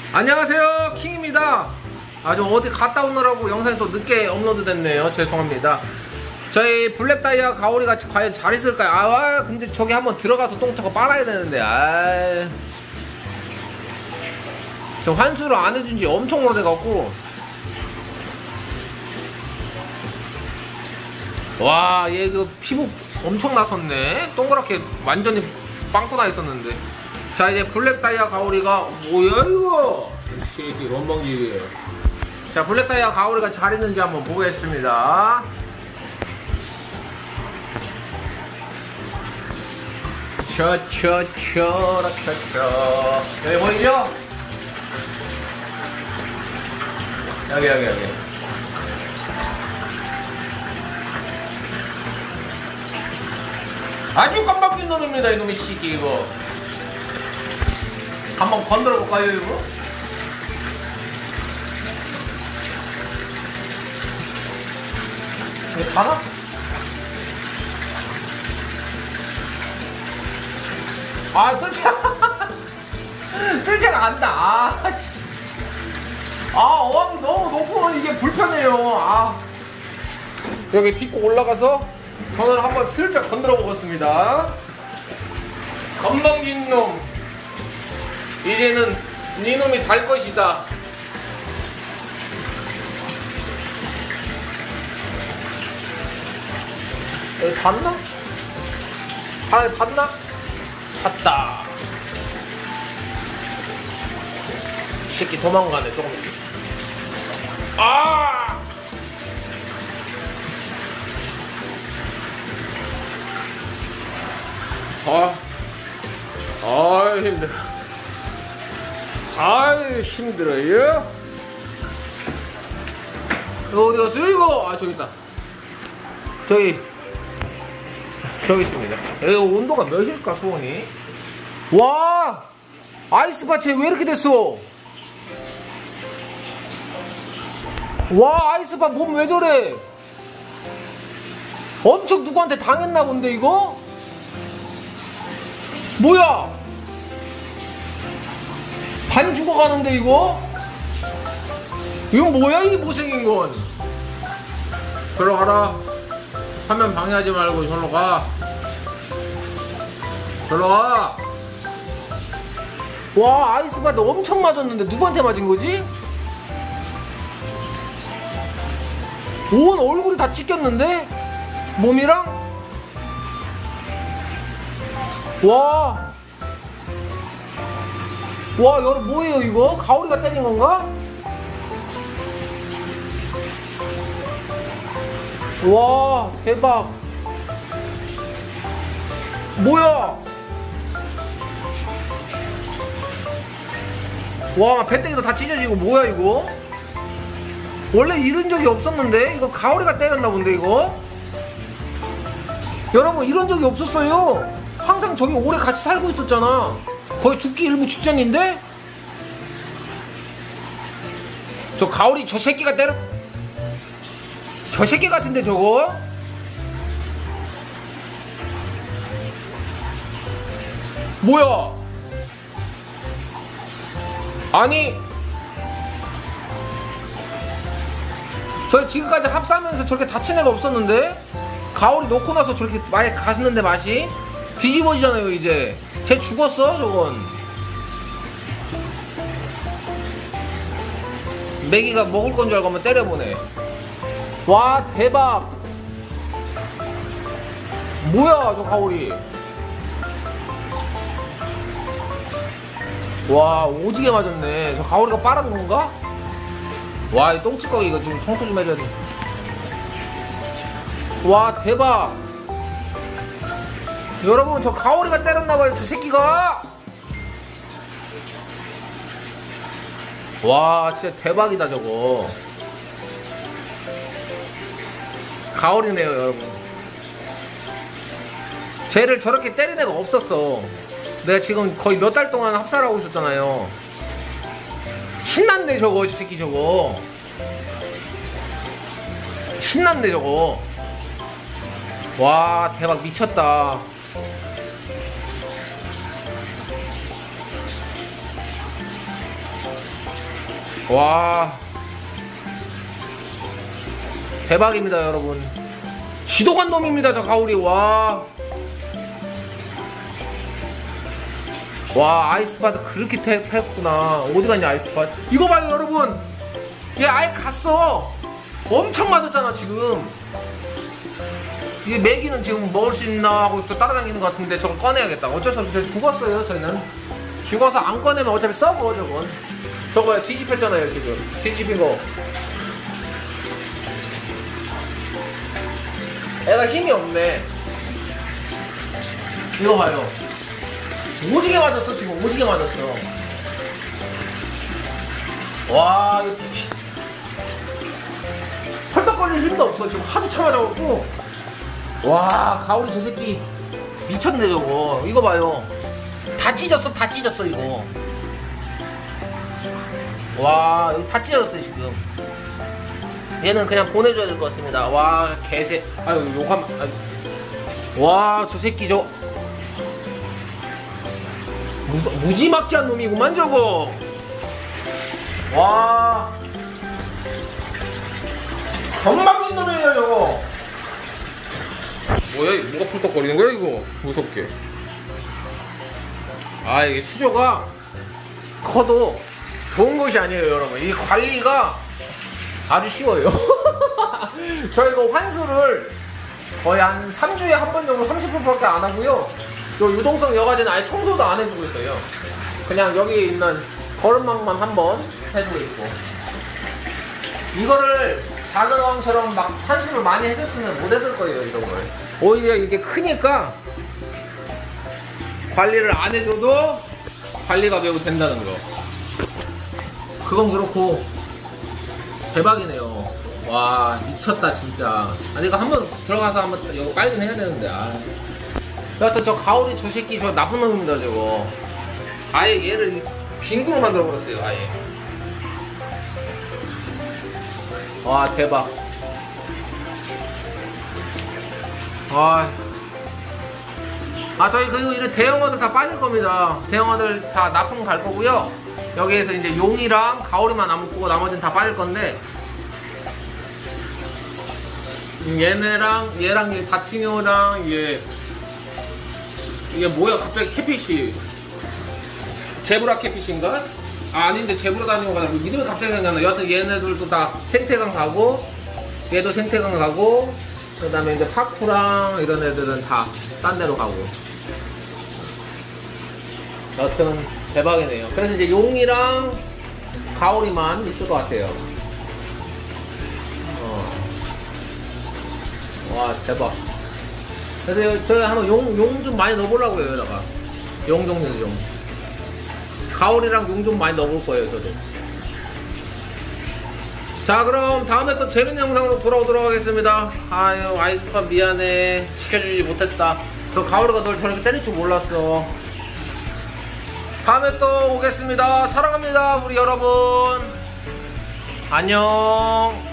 안녕하세요, 킹입니다. 좀 어디 갔다 오느라고 영상이 또 늦게 업로드 됐네요. 죄송합니다. 저희 블랙 다이아 가오리가 과연 잘 있을까요? 근데 저기 한번 들어가서 똥차고 빨아야 되는데. 저 환수를 안 해준 지 엄청 오래돼갖고. 와, 얘 그 피부 엄청 나섰네. 동그랗게 완전히 빵꾸 나 있었는데. 자, 이제 블랙 다이아 가오리가 뭐야 이거? 이 런벙지. 자, 블랙 다이아 가오리가 잘 있는지 한번 보겠습니다. 여기 보이죠? 여기. 아주 깜빡인 놈입니다, 이놈의 시기 이거. 한번 건드려 볼까요, 이거? 이거 가나? 뜰채가 안다. 어항이 너무 높으면 이게 불편해요. 여기 딛고 올라가서 저는 한번 슬쩍 건드려 보겠습니다. 건방진 놈. 이제는 네 놈이 달 것이다. 여기 닿나? 닿나? 닿다. 이 새끼 도망가네, 조금씩. 힘들어. 힘들어요. 어디 갔어요, 이거? 저기 있다. 저기 있습니다. 여기 온도가 몇일까, 수온이? 와! 아이스바체 왜 이렇게 됐어? 와, 아이스바 몸 왜 저래? 엄청 누구한테 당했나 본데, 이거? 뭐야? 반 죽어가는데, 이거? 이건 뭐야, 이 못생긴 건? 들어가라. 화면 방해하지 말고 절로 가. 절로 가. 와, 아이스바드 엄청 맞았는데 누구한테 맞은 거지? 온 얼굴이 다 찢겼는데? 몸이랑? 와, 여러분 뭐예요 이거? 가오리가 때린 건가? 와, 대박. 뭐야? 와, 배때기도 다 찢어지고. 뭐야 이거? 원래 이런 적이 없었는데? 이거 가오리가 때렸나 본데 이거? 여러분, 이런 적이 없었어요. 항상 저기 오래 같이 살고 있었잖아. 거의 죽기 일부 직전인데? 저 가오리 저 새끼가 저 새끼 같은데 저거? 뭐야? 아니, 저 지금까지 합사하면서 저렇게 다친 애가 없었는데? 가오리 놓고 나서 저렇게 많이 갔는데 맛이? 뒤집어지잖아요 이제. 쟤 죽었어 저건. 메기가 먹을 건 줄 알고 한번 때려보네. 와, 대박. 뭐야 저 가오리. 와, 오지게 맞았네. 저 가오리가 빨아본 건가? 와, 이 똥찌꺼기 이거 지금 청소 좀 해줘야 돼. 와, 대박. 여러분, 저 가오리가 때렸나봐요 저 새끼가. 와, 진짜 대박이다 저거. 가오리네요 여러분. 쟤를 저렇게 때린 애가 없었어. 내가 지금 거의 몇 달 동안 합사를 하고 있었잖아요. 신났네 저거. 저 새끼 저거 신났네 저거. 와, 대박. 미쳤다. 와 대박입니다 여러분. 지독한 놈입니다 저 가오리. 와 아이스팟 그렇게 패구나. 어디 갔냐 아이스팟. 이거 봐요 여러분. 얘 아예 갔어. 엄청 맞았잖아 지금. 이게 메기는 지금 먹을 수 있나 하고 또 따라다니는 것 같은데 저거 꺼내야겠다. 어쩔 수 없이 죽었어요 저희는. 죽어서 안 꺼내면 어차피 썩어 저건. 저거야 뒤집혔잖아요 지금. 뒤집힌 거. 애가 힘이 없네. 이거 봐요. 오지게 맞았어 지금. 오지게 맞았어. 와 이거 펄떡거릴 힘도 없어 지금. 하도 참아져갖고. 와 가오리 저 새끼 미쳤네 저거. 이거 봐요. 다 찢었어 다 찢었어 이거. 와 이거 다 찢었어 지금. 얘는 그냥 보내줘야 될 것 같습니다. 와 개새. 아유 욕하면. 와 저 새끼 저 무지막지한 놈이구만 저거. 와 건방진 놈이에요 저거. 뭐야 이거. 뭐가 펄떡거리는 거야 이거. 무섭게. 아 이게 수조가 커도 좋은 것이 아니에요 여러분. 이 관리가 아주 쉬워요. 저 이거 환수를 거의 한 3주에 한 번 정도 30분밖에 안 하고요. 요 유동성 여과제는 아예 청소도 안 해주고 있어요. 그냥 여기에 있는 거름망만 한 번 해주고 있고. 이거를 작은 어항처럼 막 환수를 많이 해줬으면 못했을 거예요 이런 걸. 오히려 이게 크니까 관리를 안 해줘도 관리가 매우 된다는 거. 그건 그렇고 대박이네요. 와 미쳤다 진짜. 아 내가 한번 들어가서 한번 이거 빨긴 해야 되는데. 여하튼 저 가오리 저 새끼 저 나쁜 놈입니다 저거. 아예 얘를 빙구로 만들어 버렸어요 아예. 와 대박. 저희 그리고 이런 대형어들 다 빠질 겁니다. 대형어들 다 납품 갈 거고요. 여기에서 이제 용이랑 가오리만 남고 나머지는 다 빠질 건데, 얘네랑 얘랑 이 바티뇨랑 이게 뭐야 갑자기 캐핏이 제브라 캐핏인가? 아닌데 제브라 다니오가 이름이 갑자기 생각나. 여하튼 얘네들도 다 생태강 가고 얘도 생태강 가고 그 다음에 이제 파쿠랑 이런 애들은 다 딴 데로 가고. 여하튼 대박이네요. 그래서 이제 용이랑 가오리만 있을 것 같아요. 와 대박. 그래서 저희 한번 용 좀 많이 넣어보려고요 여기다가. 용 종류 좀. 가오리랑 용 좀 많이 넣어볼 거예요 저도. 자 그럼 다음에 또 재밌는 영상으로 돌아오도록 하겠습니다. 아유 아이스팟 미안해. 시켜주지 못했다. 저 가오리가 널 저렇게 때릴 줄 몰랐어. 다음에 또 오겠습니다. 사랑합니다 우리 여러분. 안녕.